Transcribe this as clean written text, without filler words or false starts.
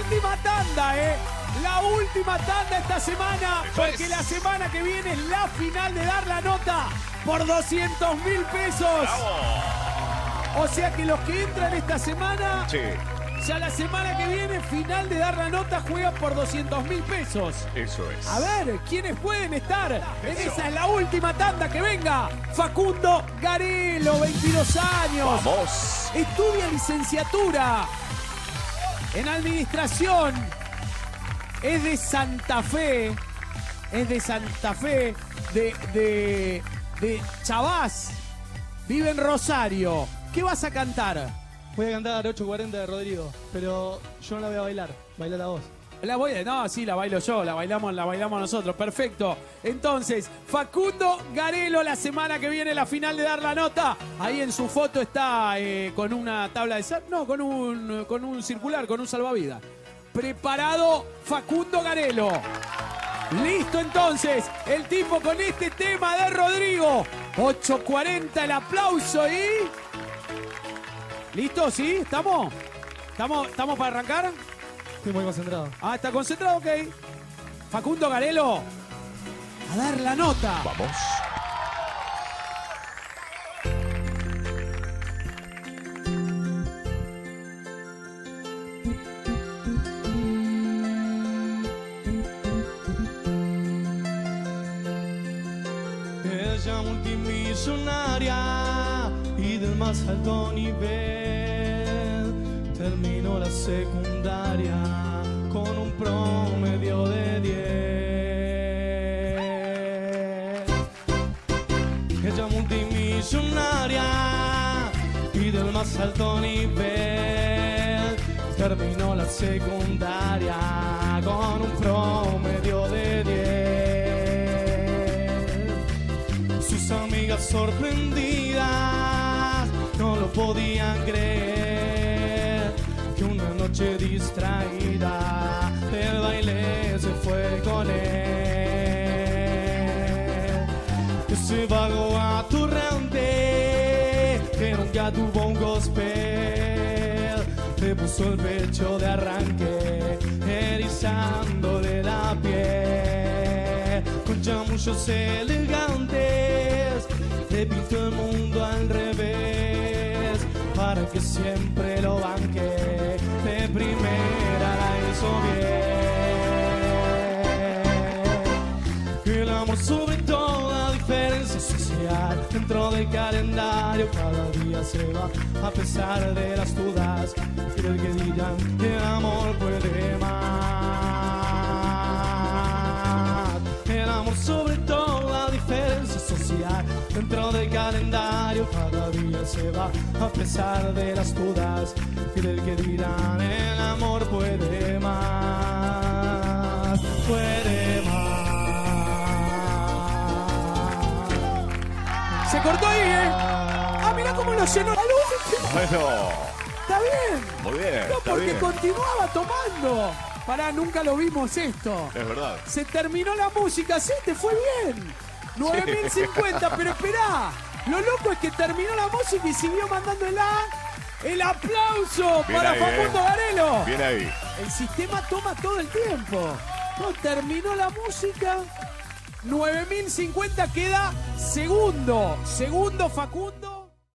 última tanda, la última tanda esta semana, porque la semana que viene es la final de Dar la Nota por 200.000 pesos. ¡Bravo! O sea que los que entran esta semana, Sí. ya la semana que viene, final de Dar la Nota, juegan por 200.000 pesos. Eso es. A ver, ¿quiénes pueden estar en esa? Es la última tanda, que venga. Facundo Garelo, 22 años. ¡Vamos! Estudia licenciatura en administración. Es de Santa Fe. Es de Santa Fe. De Chavás. Vive en Rosario. ¿Qué vas a cantar? Voy a cantar 840 de Rodrigo, pero yo no la voy a bailar. Bailala vos. No, sí, la bailo yo, la bailamos nosotros. Perfecto. Entonces, Facundo Garelo, la semana que viene, la final de Dar la Nota. Ahí en su foto está con una tabla de sal. No, con un circular, con un salvavidas. Preparado Facundo Garelo. Listo entonces, el tipo con este tema de Rodrigo. 840, el aplauso y... ¿Listo? ¿Sí? ¿Estamos? ¿Estamos para arrancar? Estoy muy concentrado. Ah, ¿está concentrado? Ok. Facundo Garelo, a dar la nota. ¡Vamos! Ella multimillonaria y del más alto nivel, terminó la secundaria con un promedio de 10. Ella multimillonaria y del más alto nivel, terminó la secundaria con un promedio de 10. Sus amigas sorprendidas no lo podían creer, que una noche distraída del baile se fue con él. Ese vago atorrante que nunca tuvo un gospel, le puso el pecho de arranque, erizándole la piel. Con chamullos elegantes le pintó el mundo al revés, para que siempre lo banque, de primera la hizo bien. El amor sobre toda diferencia social, dentro del calendario cada día se va, a pesar de las dudas y del que digan que el amor puede más. El amor sobre toda diferencia social, dentro del calendario cada día se va, a pesar de las dudas y del que dirán, el amor puede más, puede más. Se cortó ahí, Ah, mirá cómo lo llenó la luz. Bueno, Está bien. muy bien. No, está porque bien. continuaba tomando. Pará, nunca lo vimos esto. Es verdad. Se terminó la música, sí, te fue bien. 9.050, pero esperá. Lo loco es que terminó la música y siguió mandándola. El aplauso Bien para ahí, Facundo Garelo. Bien ahí. El sistema toma todo el tiempo. No, terminó la música. 9.050, queda segundo. Segundo Facundo.